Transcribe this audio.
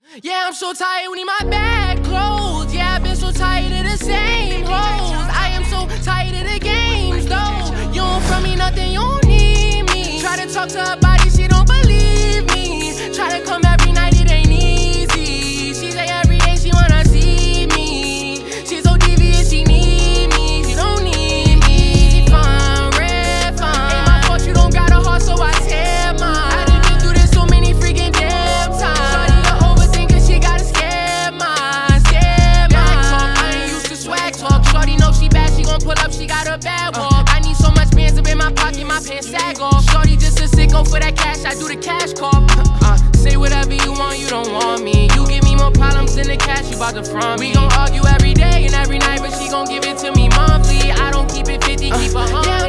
Yeah, I'm so tired, we need my bag closed. Yeah, I've been so tired of the same hoes. I am so tired of the games, though. You don't from me nothing, you don't need me. Try to talk to her body, she don't believe me. Try to come every night, it ain't easy. She say every day she wanna see me. She's so devious, she need me. She don't need me. Fine, red fine. Ain't my fault you don't got a heart, so I tear mine. I done been through this so many freaking damn times. Shorty a overthinker, she gotta scare mine, scare mine. Talk, I ain't used to swag talk. Shorty know she bad, she gon' pull up, she got a bad walk. I need so much bands up in my pocket, my pants sag off. Shorty just a sicko for that cash, I do the cash call. Say whatever you want, you don't want me. You give me more problems than the cash you bout to front me. We gon' argue every day and every night, but she gon' give it to me monthly. I don't keep it 50, keep 100.